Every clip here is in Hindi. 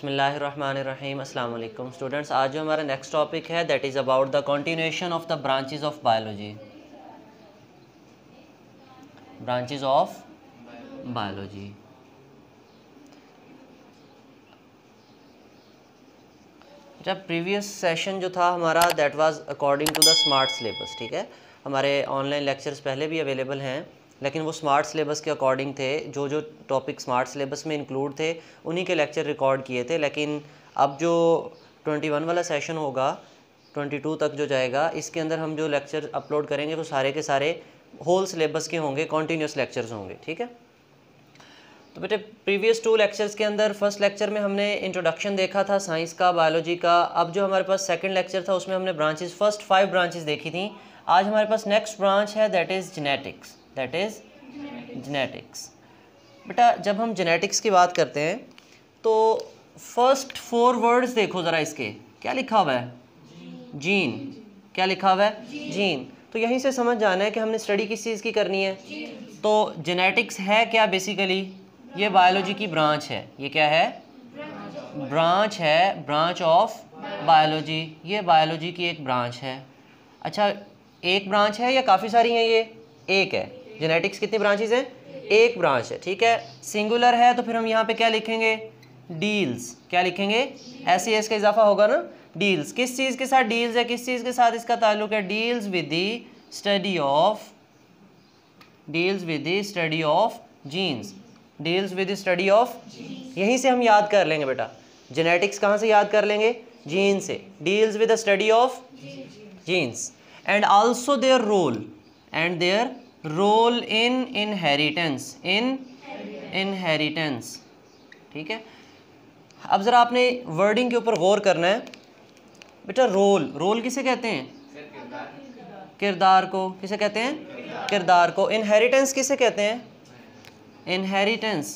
बिस्मिल्लाहिर्रहमानिर्रहीम अस्सलाम वालेकुम स्टूडेंट्स। आज जो हमारा नेक्स्ट टॉपिक है that is about the continuation of the branches of biology. Branches of biology. जब प्रीवियस सेशन जो था हमारा that was according to the smart syllabus. ठीक है, हमारे ऑनलाइन लेक्चर्स पहले भी अवेलेबल हैं, लेकिन वो स्मार्ट सिलेबस के अकॉर्डिंग थे। जो जो टॉपिक स्मार्ट सिलेबस में इंक्लूड थे उन्हीं के लेक्चर रिकॉर्ड किए थे। लेकिन अब जो 21 वाला सेशन होगा 22 तक जो जाएगा, इसके अंदर हम जो लेक्चर अपलोड करेंगे वो सारे के सारे होल सिलेबस के होंगे, कॉन्टीन्यूस लेक्चर्स होंगे। ठीक है, तो बेटे प्रीवियस 2 लेक्चर्स के अंदर फर्स्ट लेक्चर में हमने इंट्रोडक्शन देखा था साइंस का, बायोलॉजी का। अब जो हमारे पास सेकंड लेक्चर था उसमें हमने ब्रांचेस फर्स्ट 5 ब्रांचेस देखी थी। आज हमारे पास नेक्स्ट ब्रांच है that is genetics. That is genetics. बेटा जब हम जेनेटिक्स की बात करते हैं तो फर्स्ट 4 वर्ड्स देखो ज़रा, इसके क्या लिखा हुआ है? जीन। क्या लिखा हुआ है? जीन। तो यहीं से समझ जाना है कि हमने स्टडी किस चीज़ की करनी है। तो जेनेटिक्स है क्या? बेसिकली ये बायोलॉजी की ब्रांच है। ये क्या है? ब्रांच है, ब्रांच ऑफ बायोलॉजी। ये बायोलॉजी की एक ब्रांच है। अच्छा, एक ब्रांच है या काफ़ी सारी हैं? ये एक है। जेनेटिक्स कितनी ब्रांचेस हैं? एक ब्रांच है। ठीक है, सिंगुलर है तो फिर हम यहाँ पे क्या लिखेंगे? डील्स। क्या लिखेंगे? ऐसे एस का इजाफा होगा ना, डील्स। किस चीज़ के साथ डील्स है? किस चीज़ के साथ इसका ताल्लुक है? Deals with the study of, deals with the study of genes. Deals with the study of, यहीं से हम याद कर लेंगे बेटा। जेनेटिक्स कहाँ से याद कर लेंगे? जीन से। Deals with the study of genes and also their role, and their role in inheritance, in inheritance. ठीक है, अब ज़रा आपने वर्डिंग के ऊपर गौर करना है बेटा। रोल, रोल किसे कहते हैं? किरदार को। किसे कहते हैं? किरदार को। इनहेरिटेंस किसे कहते हैं? इनहेरिटेंस,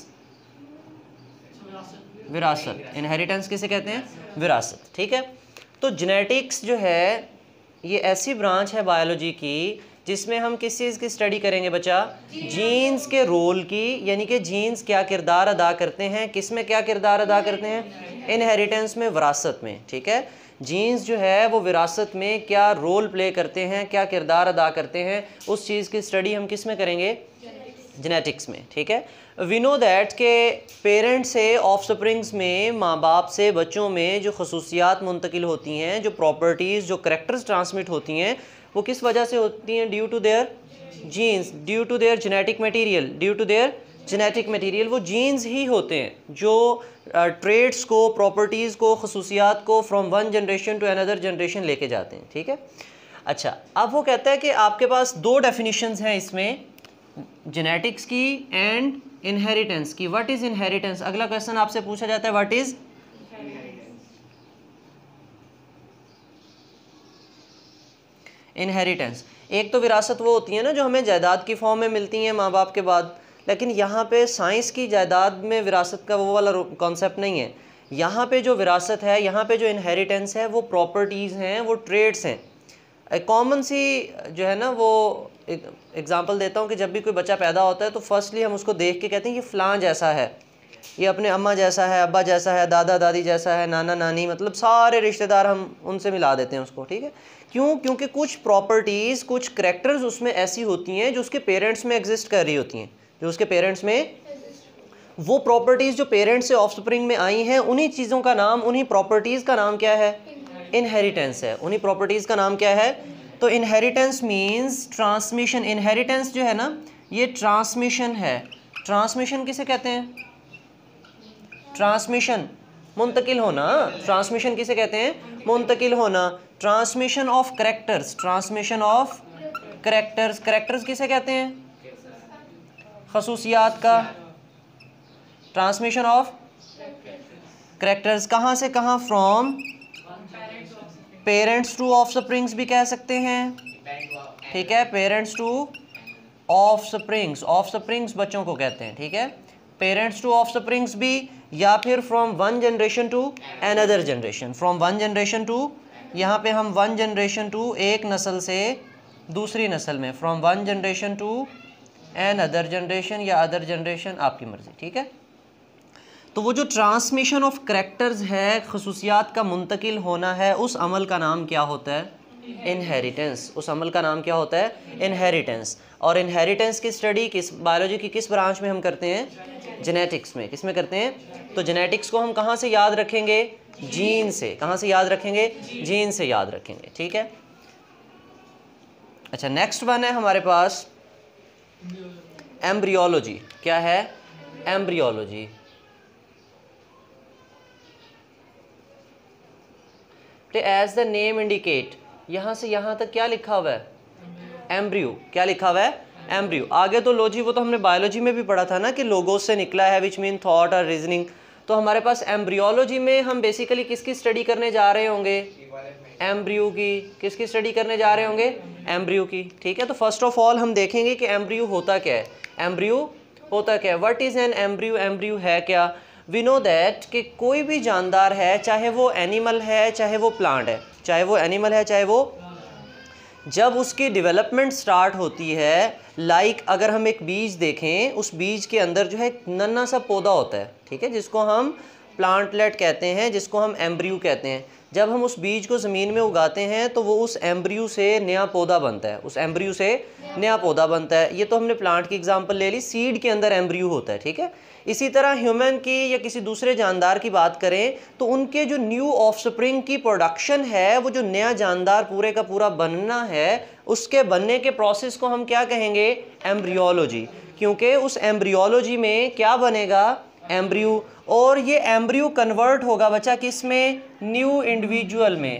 विरासत। इनहेरिटेंस किसे कहते हैं? विरासत। ठीक है, तो जेनेटिक्स जो है ये ऐसी ब्रांच है बायोलॉजी की जिसमें हम किस चीज़ की स्टडी करेंगे बच्चा? जीन्स के रोल की, यानी कि जीन्स क्या किरदार अदा करते हैं, किस में क्या किरदार अदा करते हैं? इनहेरिटेंस में, विरासत में। ठीक है, जीन्स जो है वो विरासत में क्या रोल प्ले करते हैं, क्या किरदार अदा करते हैं, उस चीज़ की स्टडी हम किस में करेंगे? जेनेटिक्स में। ठीक है, वी नो दैट के पेरेंट्स से ऑफस्प्रिंग्स में, माँ बाप से बच्चों में जो खसूसियात मुंतकिल होती हैं, जो प्रॉपर्टीज़, जो करैक्टर्स ट्रांसमिट होती हैं, वो किस वजह से होती हैं? Due to their genes, due to their genetic material, due to their genetic material. वो जीन्स ही होते हैं जो ट्रेड्स को, प्रॉपर्टीज़ को, खसूसियात को from one generation to another generation लेके जाते हैं। ठीक है, अच्छा, अब वो कहता है कि आपके पास 2 डेफिनेशंस हैं इसमें, जेनेटिक्स की एंड इनहेरिटेंस की। What is inheritance? अगला क्वेश्चन आपसे पूछा जाता है, व्हाट इज़ इनहेरिटेंस? एक तो विरासत वो होती है ना जो हमें जायदाद की फॉर्म में मिलती हैं माँ बाप के बाद, लेकिन यहाँ पे साइंस की जायदाद में विरासत का वो वाला कॉन्सेप्ट नहीं है। यहाँ पे जो विरासत है, यहाँ पे जो इनहेरिटेंस है, वो प्रॉपर्टीज़ हैं, वो ट्रेड्स हैं। एक कॉमन सी जो है ना, वो एग्जांपल देता हूँ कि जब भी कोई बच्चा पैदा होता है तो फर्स्टली हम उसको देख के कहते हैं ये फ़लाँ जैसा है, ये अपने अम्मा जैसा है, अब्बा जैसा है, दादा दादी जैसा है, नाना नानी, मतलब सारे रिश्तेदार हम उनसे मिला देते हैं उसको। ठीक है, क्यों? क्योंकि कुछ प्रॉपर्टीज़, कुछ करैक्टर्स उसमें ऐसी होती हैं जो उसके पेरेंट्स में एग्जिस्ट कर रही होती हैं, जो उसके पेरेंट्स में, वो प्रॉपर्टीज़ जो पेरेंट्स से ऑफस्प्रिंग में आई हैं, उन्हीं चीज़ों का नाम, उन्हीं प्रॉपर्टीज़ का नाम क्या है? इनहेरिटेंस है। उन्हीं प्रॉपर्टीज़ का नाम क्या है? तो इनहेरिटेंस मीन्स ट्रांसमिशन। इनहेरिटेंस जो है ना ये ट्रांसमिशन है। ट्रांसमिशन किसे कहते हैं? ट्रांसमिशन, मुंतकिल होना। ट्रांसमिशन किसे कहते हैं? मुंतकिल होना। Transmission of characters, transmission of characters. Characters किसे कहते हैं? खसूसियात का। ट्रांसमिशन ऑफ करैक्टर्स कहाँ से कहाँ? फ्रॉम पेरेंट्स टू ऑफस्प्रिंग्स भी कह सकते हैं। ठीक है, पेरेंट्स टू ऑफस्प्रिंग्स, ऑफस्प्रिंग्स बच्चों को कहते हैं। ठीक है, पेरेंट्स टू ऑफस्प्रिंग्स भी, या फिर from one generation to another generation. From one generation to, यहाँ पे हम वन जनरेशन टू, एक नस्ल से दूसरी नस्ल में, from one generation to another generation या अदर जनरेशन, आपकी मर्ज़ी। ठीक है, तो वो जो ट्रांसमिशन ऑफ करैक्टर्स है, खसूसियात का मुंतकिल होना है, उस अमल का नाम क्या होता है? इनहेरिटेंस। उस अमल का नाम क्या होता है? इनहेरिटेंस। और इनहेरिटेंस की स्टडी किस बायोलॉजी की किस ब्रांच में हम करते हैं? जेनेटिक्स में। किस में करते हैं? तो जेनेटिक्स को हम कहाँ से याद रखेंगे? जीन से। कहाँ से याद रखेंगे? जीन से याद रखेंगे, ठीक है। अच्छा, नेक्स्ट वन है हमारे पास एम्ब्रियोलॉजी। क्या है? Embryology. As the name indicate, यहाँ से यहाँ तक क्या लिखा हुआ है? एम्ब्रियो। क्या लिखा हुआ है? एम्ब्रियो। आगे तो लॉजी, वो तो हमने बायोलॉजी में भी पढ़ा था ना कि लोगोस से निकला है, विच मीन थॉट और रीजनिंग। तो हमारे पास एम्ब्रियोलॉजी में हम बेसिकली किसकी स्टडी करने जा रहे होंगे? एम्ब्रियो की। किसकी स्टडी करने जा रहे होंगे? एम्ब्रियो की, ठीक है। तो फर्स्ट ऑफ ऑल हम देखेंगे कि एम्ब्रियो होता क्या है। एम्ब्रियो होता क्या है? What is an embryo? Embryo है क्या? वी नो दैट कि कोई भी जानदार है, चाहे वो एनिमल है चाहे वो प्लांट है, चाहे वो एनिमल है चाहे वो, जब उसकी डेवलपमेंट स्टार्ट होती है, लाइक अगर हम एक बीज देखें, उस बीज के अंदर जो है नन्हा सा पौधा होता है, ठीक है, जिसको हम प्लांटलेट कहते हैं, जिसको हम एम्ब्रियो कहते हैं। जब हम उस बीज को ज़मीन में उगाते हैं तो वो उस एम्ब्रियो से नया पौधा बनता है, उस एम्ब्रियो से नया पौधा बनता है। ये तो हमने प्लांट की एग्जांपल ले ली, सीड के अंदर एम्ब्रियो होता है, ठीक है। इसी तरह ह्यूमन की या किसी दूसरे जानदार की बात करें तो उनके जो न्यू ऑफस्प्रिंग की प्रोडक्शन है, वो जो नया जानदार पूरे का पूरा बनना है, उसके बनने के प्रोसेस को हम क्या कहेंगे? एम्ब्रियोलॉजी। क्योंकि उस एम्ब्रियोलॉजी में क्या बनेगा? एम्ब्रियो। और ये एम्ब्रियो कन्वर्ट होगा बच्चा किस में? न्यू इंडिविजुअल में।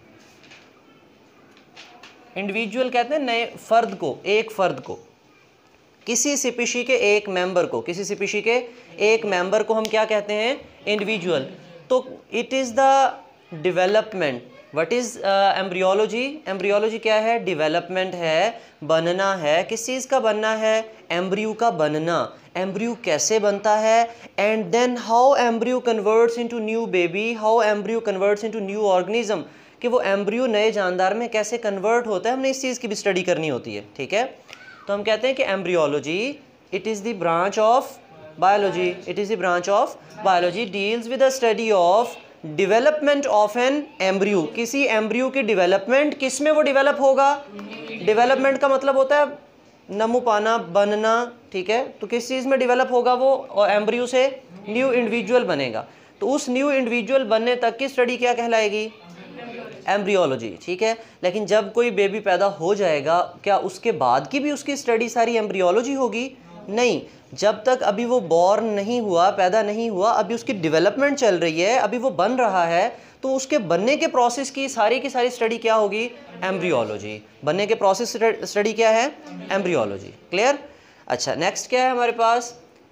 इंडिविजुअल कहते हैं नए फर्द को, एक फर्द को, किसी स्पीशी के एक मेंबर को, किसी स्पीशी के एक मेंबर को हम क्या कहते हैं? इंडिविजुअल। तो it is the development. What is embryology? Embryology क्या है? डेवलपमेंट है, बनना है। किस चीज़ का बनना है? एम्ब्रियो का बनना। एम्ब्रियो कैसे बनता है? And then how embryo converts into new baby, how embryo converts into new organism, कि वो एम्ब्रियो नए जानदार में कैसे कन्वर्ट होता है। हमने इस चीज़ की भी स्टडी करनी होती है, ठीक है। तो हम कहते हैं कि embryology it is the branch of biology, it is the branch of biology deals with the study of development of an embryo. किसी एम्ब्रियो की डेवलपमेंट, किस में वो डेवलप होगा? डेवलपमेंट का मतलब होता है नमू पाना, बनना, ठीक है। तो किस चीज़ में डेवलप होगा वो? और एम्ब्रियो से न्यू इंडिविजुअल बनेगा। तो उस न्यू इंडिविजुअल बनने तक की स्टडी क्या कहलाएगी? एम्ब्रियोलॉजी, ठीक है। लेकिन जब कोई बेबी पैदा हो जाएगा, क्या उसके बाद की भी उसकी स्टडी सारी एम्ब्रियोलॉजी होगी? नहीं। जब तक अभी वो बॉर्न नहीं हुआ, पैदा नहीं हुआ, अभी उसकी डेवलपमेंट चल रही है, अभी वो बन रहा है, तो उसके बनने के प्रोसेस की सारी स्टडी क्या होगी? एम्ब्रियोलॉजी। बनने के प्रोसेस स्टडी क्या है? एम्ब्रियोलॉजी। क्लियर? अच्छा, नेक्स्ट क्या है हमारे पास?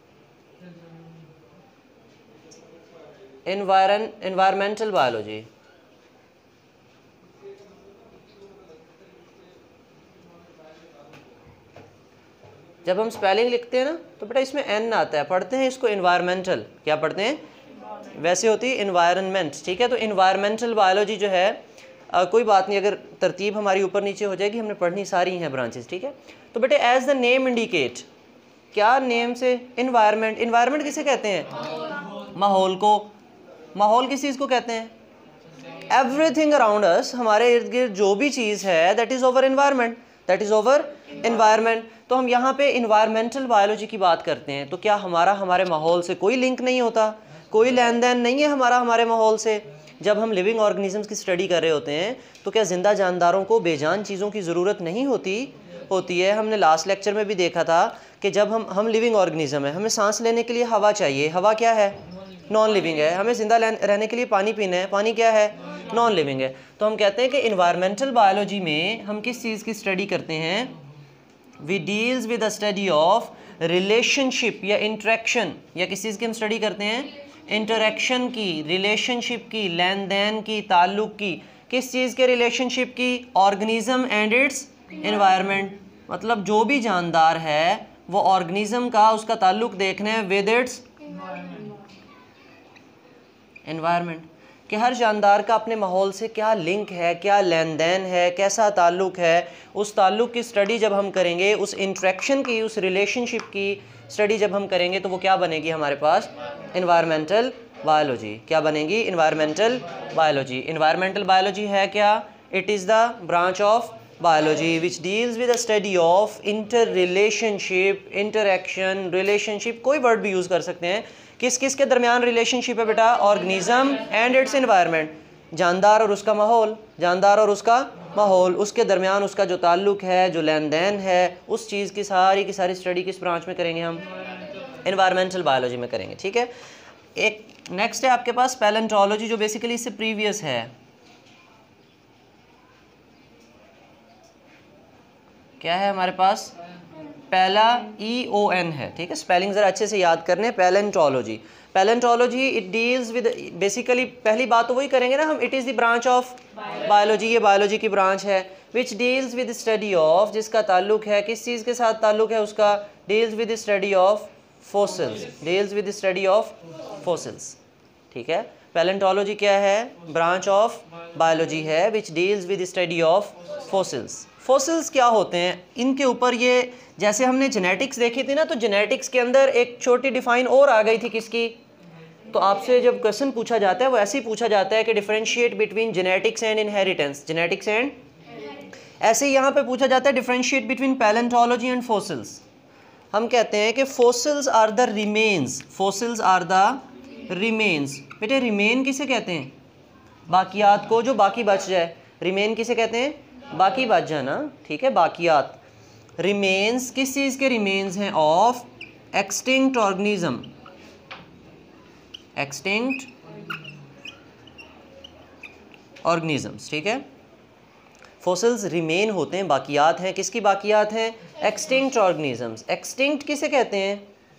Environmental biology. जब हम स्पेलिंग लिखते हैं ना तो बेटा इसमें एन आता है, पढ़ते हैं इसको एनवायरमेंटल। क्या पढ़ते हैं? वैसे होती है एनवायरनमेंट, ठीक है। तो एनवायरमेंटल बायोलॉजी जो है कोई बात नहीं, अगर तरतीब हमारी ऊपर नीचे हो जाएगी, हमने पढ़नी सारी हैं ब्रांचेस, ठीक है। तो बेटे एज द नेम इंडिकेट, क्या नेम से? एनवायरनमेंट। एनवायरनमेंट किसे कहते हैं? माहौल को। माहौल किस चीज़ को कहते हैं? एवरीथिंग अराउंड अस, हमारे इर्द गिर्द जो भी चीज़ है, that is over environment, that is over environment. तो हम यहाँ पे एनवायरमेंटल बायोलॉजी की बात करते हैं, तो क्या हमारे माहौल से कोई लिंक नहीं होता? कोई लेन देन नहीं है हमारे माहौल से। जब हम लिविंग ऑर्गेनिजम्स की स्टडी कर रहे होते हैं तो क्या ज़िंदा जानदारों को बेजान चीज़ों की ज़रूरत नहीं होती है। हमने लास्ट लेक्चर में भी देखा था कि जब हम लिविंग ऑर्गेनिज्म है, हमें सांस लेने के लिए हवा चाहिए। हवा क्या है? नॉन लिविंग है। हमें ज़िंदा रहने के लिए पानी पीना है। पानी क्या है? नॉन लिविंग है। तो हम कहते हैं कि एनवायरमेंटल बायोलॉजी में हम किस चीज़ की स्टडी करते हैं? We deals with the study of relationship या इंटरेक्शन, या किस चीज़ की हम स्टडी करते हैं? इंटरेक्शन की, रिलेशनशिप की, लेन देन की, ताल्लुक़ की। किस चीज़ के रिलेशनशिप की? Organism and its environment. मतलब जो भी जानदार है वो ऑर्गेनिज्म का, उसका ताल्लुक़ देखना है विद इट्स एनवायरनमेंट। कि हर जानदार का अपने माहौल से क्या लिंक है, क्या लेन देन है, कैसा ताल्लुक़ है, उस ताल्लुक़ की स्टडी जब हम करेंगे, उस इंट्रैक्शन की, उस रिलेशनशिप की स्टडी जब हम करेंगे तो वो क्या बनेगी हमारे पास? Environmental biology. क्या बनेगी? Environmental biology. एनवायरमेंटल बायोलॉजी है क्या? It is the branch of biology which deals with the study of interrelationship, interaction, relationship, कोई वर्ड भी यूज़ कर सकते हैं। किस किस के दरमियान रिलेशनशिप है बेटा? ऑर्गेनिज्म एंड इट्स एनवायरनमेंट, जानदार और उसका माहौल, जानदार और उसका माहौल, उसके दरमियान उसका जो ताल्लुक़ है, जो लेन देन है, उस चीज़ की सारी स्टडी किस ब्रांच में करेंगे हम? एनवायरमेंटल बायोलॉजी में करेंगे। ठीक है। एक नेक्स्ट है आपके पास पैलेंटोलॉजी, जो बेसिकली इससे प्रीवियस है। क्या है हमारे पास? पहला EON है। ठीक है, स्पेलिंग ज़रा अच्छे से याद करने। Palaeontology, palaeontology it deals with, basically पहली बात तो वही करेंगे ना हम, it is the branch of biology, ये बायोलॉजी की ब्रांच है। Which deals with study of, जिसका ताल्लुक़ है, किस चीज़ के साथ ताल्लुक़ है उसका? Deals with study of fossils, deals with study of fossils. ठीक है, पैलेंटोलॉजी क्या है? ब्रांच ऑफ बायोलॉजी है which deals with study of fossils. Fossils क्या होते हैं? इनके ऊपर ये, जैसे हमने जेनेटिक्स देखी थी ना, तो जेनेटिक्स के अंदर एक छोटी डिफाइन और आ गई थी, किसकी? तो आपसे जब क्वेश्चन पूछा जाता है वो ऐसे ही पूछा जाता है कि differentiate between genetics and inheritance, genetics and, ऐसे ही यहाँ पे पूछा जाता है differentiate between palaeontology and fossils. हम कहते हैं कि fossils are the remains, fossils are the remains. बेटे रिमेन किसे कहते हैं? बाकियात को, जो बाकी बच जाए। रिमेन किसे कहते हैं? बाकी बच जाना। ठीक है, बाकियात। रिमेन्स किस चीज़ के रिमेन्स हैं? Of extinct organism, extinct organisms. ठीक है, फॉसिल्स रिमेन होते हैं, बाकियात हैं। किसकी बाकियात हैं? Extinct organisms. एक्सटिंक्ट किसे कहते हैं?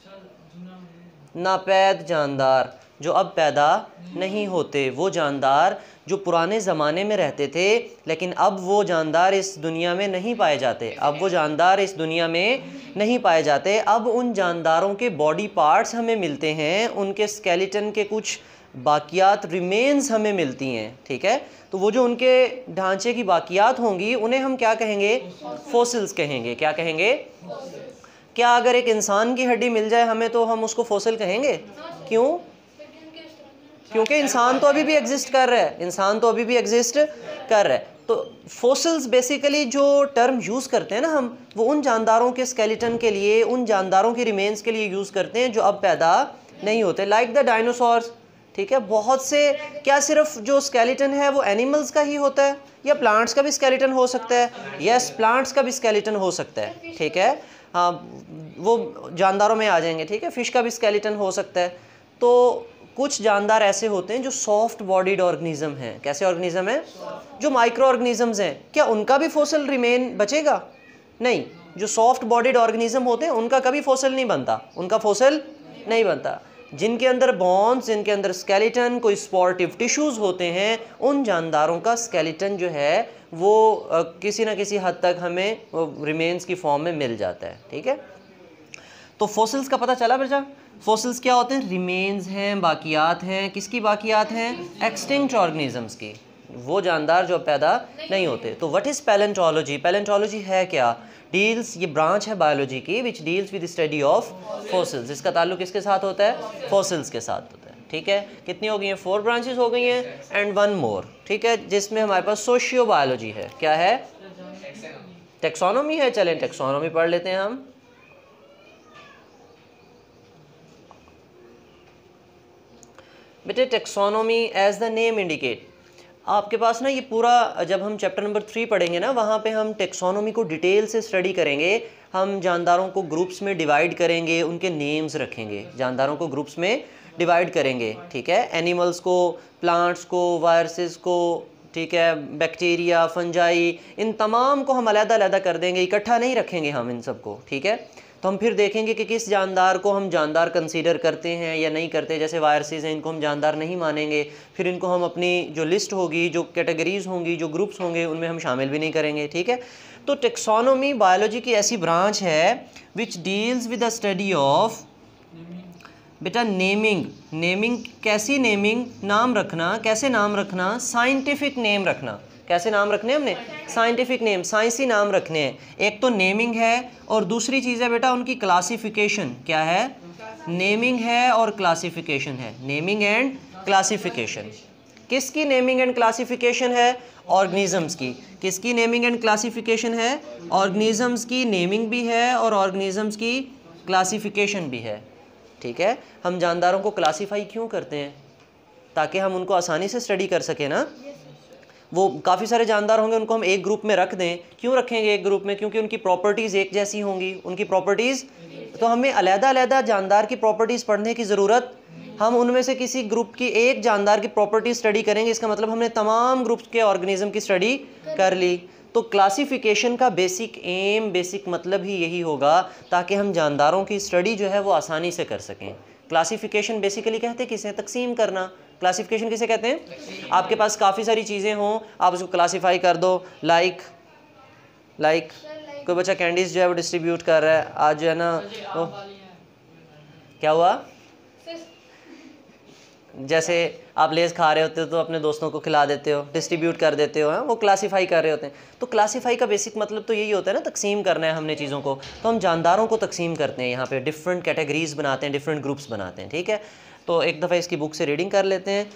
नापैद जानदार, जो अब पैदा नहीं होते, वो जानदार जो पुराने ज़माने में रहते थे लेकिन अब वो जानदार इस दुनिया में नहीं पाए जाते, अब वो जानदार इस दुनिया में नहीं पाए जाते। अब उन जानदारों के बॉडी पार्ट्स हमें मिलते हैं, उनके स्केलेटन के कुछ बाकियात रिमेन्स हमें मिलती हैं। ठीक है, तो वो जो उनके ढांचे की बाकियात होंगी उन्हें हम क्या कहेंगे? फॉसिल्स कहेंगे। क्या कहेंगे? क्या अगर एक इंसान की हड्डी मिल जाए हमें तो हम उसको फॉसिल कहेंगे? क्यों? क्योंकि इंसान तो अभी भी एग्जिस्ट कर रहा है, इंसान तो अभी भी एग्जिस्ट कर रहा है। तो फॉसिल्स बेसिकली जो टर्म यूज़ करते हैं ना हम, वो उन जानदारों के स्केलेटन के लिए, उन जानदारों के रिमेन्स के लिए यूज़ करते हैं जो अब पैदा नहीं होते, लाइक द डायनासोर्स। ठीक है, बहुत से, क्या सिर्फ जो स्केलेटन है वो एनिमल्स का ही होता है या प्लांट्स का भी स्केलेटन हो सकता है? यस, प्लांट्स का भी स्केलेटन हो सकता है। ठीक है, हाँ वो जानदारों में आ जाएंगे। ठीक है, फिश का भी स्केलेटन हो सकता है। तो कुछ जानदार ऐसे होते हैं जो सॉफ्ट बॉडीड ऑर्गेनिज्म हैं। कैसे ऑर्गेनिज्म हैं? जो माइक्रो ऑर्गेनिजम्स हैं, क्या उनका भी फॉसिल रिमेन बचेगा? नहीं, जो सॉफ्ट बॉडीड ऑर्गेनिज्म होते हैं उनका कभी फॉसिल नहीं बनता, उनका फॉसिल नहीं बनता। जिनके अंदर बोन्स, जिनके अंदर स्केलेटन, कोई स्पॉर्टिव टिश्यूज़ होते हैं, उन जानदारों का स्केलेटन जो है वो किसी न किसी हद तक हमें रिमेन्स की फॉर्म में मिल जाता है। ठीक है, तो फॉसिल्स का पता चला बेटा। फॉसिल्स क्या होते हैं? रिमेन्स हैं, बाकियात हैं। किसकी बाकियात हैं? एक्सटिंक्ट ऑर्गेनिजम्स की, वो जानदार जो पैदा नहीं होते। तो व्हाट इज़ पैलेंटोलॉजी? पैलेंटोलॉजी है क्या? डील्स, ये ब्रांच है बायोलॉजी की which deals with study of fossils. इसका ताल्लुक किसके साथ होता है? फॉसिल्स के साथ होता है। ठीक है, कितनी हो गई हैं? 4 ब्रांचेस हो गई हैं एंड 1 मोर। ठीक है, जिसमें हमारे पास सोशियो बायोलॉजी है। क्या है? टेक्सोनोमी है। चलें टेक्सोनोमी पढ़ लेते हैं हम। बेटे taxonomy as the name indicate, आपके पास ना ये पूरा, जब हम चैप्टर नंबर 3 पढ़ेंगे ना, वहाँ पे हम टेक्सोनोमी को डिटेल से स्टडी करेंगे। हम जानदारों को ग्रुप्स में डिवाइड करेंगे, उनके नेम्स रखेंगे, जानदारों को ग्रुप्स में डिवाइड करेंगे। ठीक है, एनिमल्स को, प्लांट्स को, वायरसेस को, ठीक है, बैक्टीरिया, फंजाई, इन तमाम को हम अलग-अलग कर देंगे, इकट्ठा नहीं रखेंगे हम इन सबको। ठीक है, तो हम फिर देखेंगे कि किस जानदार को हम जानदार कंसीडर करते हैं या नहीं करते। जैसे वायरसेस हैं, इनको हम जानदार नहीं मानेंगे, फिर इनको हम अपनी जो लिस्ट होगी, जो कैटेगरीज होंगी, जो ग्रुप्स होंगे, उनमें हम शामिल भी नहीं करेंगे। ठीक है, तो टेक्सोनोमी बायोलॉजी की ऐसी ब्रांच है which deals with the study of बेटा नेमिंग, नेमिंग कैसी नेमिंग, नाम रखना, कैसे नाम रखना, साइंटिफिक नेम रखना। कैसे नाम रखने हैं हमने, साइंटिफिक नेम, साइंसी नाम रखने हैं। एक तो नेमिंग है और दूसरी चीज़ है बेटा उनकी क्लासिफिकेशन। क्या है, नेमिंग है और क्लासिफिकेशन है, नेमिंग एंड क्लासिफिकेशन। किसकी नेमिंग एंड क्लासिफिकेशन है, ऑर्गेनिजम्स की। किसकी नेमिंग एंड क्लासिफिकेशन है, ऑर्गेनिजम्स की नेमिंग भी है और ऑर्गेनिजम्स की क्लासिफिकेशन भी है। ठीक है, हम जानदारों को क्लासीफाई क्यों करते हैं, ताकि हम उनको आसानी से स्टडी कर सकें ना। वो काफ़ी सारे जानदार होंगे, उनको हम एक ग्रुप में रख दें, क्यों रखेंगे एक ग्रुप में, क्योंकि उनकी प्रॉपर्टीज़ एक जैसी होंगी, उनकी प्रॉपर्टीज़। तो हमें अलग-अलग जानदार की प्रॉपर्टीज़ पढ़ने की ज़रूरत, हम उनमें से किसी ग्रुप की एक जानदार की प्रॉपर्टीज स्टडी करेंगे, इसका मतलब हमने तमाम ग्रुप्स के ऑर्गेनिज्म की स्टडी कर ली। तो क्लासिफिकेशन का बेसिक एम, बेसिक मतलब ही यही होगा ताकि हम जानदारों की स्टडी जो है वो आसानी से कर सकें। क्लासिफिकेशन बेसिकली कहते हैं किसे, तकसीम करना। क्लासिफिकेशन किसे कहते हैं, आपके पास काफ़ी सारी चीज़ें हों, आप उसको क्लासीफाई कर दो। लाइक कोई बच्चा कैंडीज जो है वो डिस्ट्रीब्यूट कर रहा है आज जो है ना, वो क्या हुआ, जैसे आप लेज़ खा रहे होते हो तो अपने दोस्तों को खिला देते हो, डिस्ट्रीब्यूट कर देते हो, वो क्लासीफाई कर रहे होते हैं। तो क्लासीफाई का बेसिक मतलब तो यही होता है ना, तकसीम करना है हमने चीज़ों को। तो हम जानदारों को तकसीम करते हैं, यहाँ पे डिफरेंट कैटेगरीज बनाते हैं, डिफरेंट ग्रुप्स बनाते हैं। ठीक है, तो एक दफ़ा इसकी बुक से रीडिंग कर लेते हैं।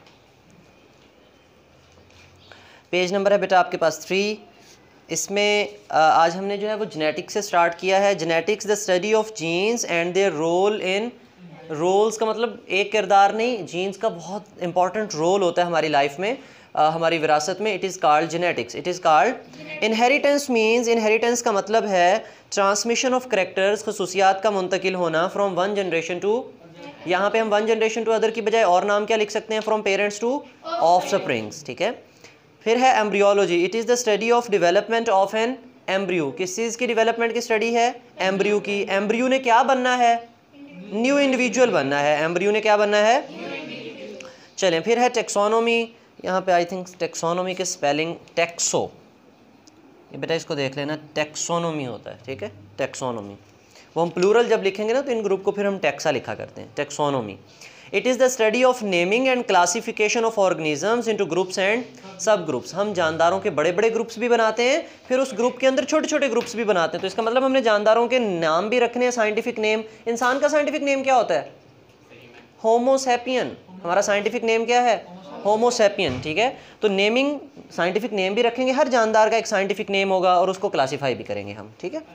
पेज नंबर है बेटा आपके पास 3। इसमें आज हमने जो है वो जेनेटिक्स से स्टार्ट किया है। Genetics the study of genes and their role in, roles का मतलब एक किरदार नहीं, जीन्स का बहुत इंपॉर्टेंट रोल होता है हमारी लाइफ में, हमारी विरासत में। It is called genetics, it is called inheritance. Means inheritance का मतलब है ट्रांसमिशन ऑफ करेक्टर्स, खसूसियात का मुंतकिल होना फ्रॉम वन जनरेशन टू, यहाँ पे हम वन जनरेशन टू अदर की बजाय और नाम क्या लिख सकते हैं, फ्रॉम पेरेंट्स टू ऑफस्प्रिंग्स। ठीक है, फिर है embryology. It is the study of development of an embryo. किस चीज़ की डेवलपमेंट की स्टडी है, एम्ब्रियो की। एम्ब्रियो ने क्या बनना है, न्यू इंडिविजुअल बनना है। एम्ब्रियो ने क्या बनना है, चलें। फिर है टेक्सोनोमी। यहाँ पे आई थिंक टेक्सोनोमी के स्पेलिंग टेक्सो, ये बेटा इसको देख लेना, टेक्सोनोमी होता है। ठीक है, टेक्सोनोमी, वो हम प्लूरल जब लिखेंगे ना तो इन ग्रुप को फिर हम टेक्सा लिखा करते हैं, taxonomy. It is the study of naming and classification of organisms into groups and subgroups. हम जानदारों के बड़े बड़े ग्रुप्स भी बनाते हैं, फिर उस ग्रुप के अंदर छोटे छोटे ग्रुप्स भी बनाते हैं। तो इसका मतलब हमने जानदारों के नाम भी रखने हैं, साइंटिफिक नेम। इंसान का साइंटिफिक नेम क्या होता है, होमोसैपियन। हमारा साइंटिफिक नेम क्या है, होमोसैपियन। ठीक है, तो नेमिंग, साइंटिफिक नेम भी रखेंगे, हर जानदार का एक साइंटिफिक नेम होगा और उसको क्लासीफाई भी करेंगे हम। ठीक है,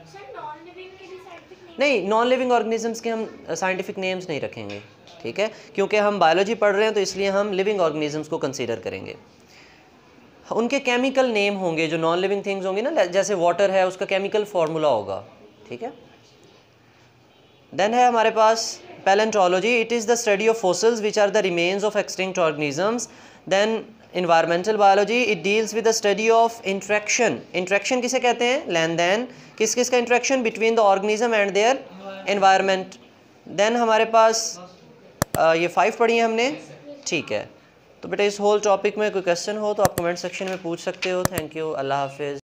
नहीं, नॉन लिविंग ऑर्गेनिजम्स के हम साइंटिफिक नेम्स नहीं रखेंगे। ठीक है, क्योंकि हम बायोलॉजी पढ़ रहे हैं तो इसलिए हम लिविंग ऑर्गेनिजम्स को कंसीडर करेंगे। उनके केमिकल नेम होंगे, जो नॉन लिविंग थिंग्स होंगी ना, जैसे वाटर है उसका केमिकल फार्मूला होगा। ठीक है, देन है हमारे पास palaeontology. It is the study of fossils which are the remains of extinct organisms. Then environmental biology, it deals with the study of interaction. Interaction किसे कहते हैं, लेन देन, किस किस का interaction, between the organism and their environment. Then हमारे पास ये 5 पढ़ी हैं हमने। ठीक है, तो बेटा इस होल टॉपिक में कोई क्वेश्चन हो तो आप कमेंट सेक्शन में पूछ सकते हो। थैंक यू, अल्लाह हाफिज़।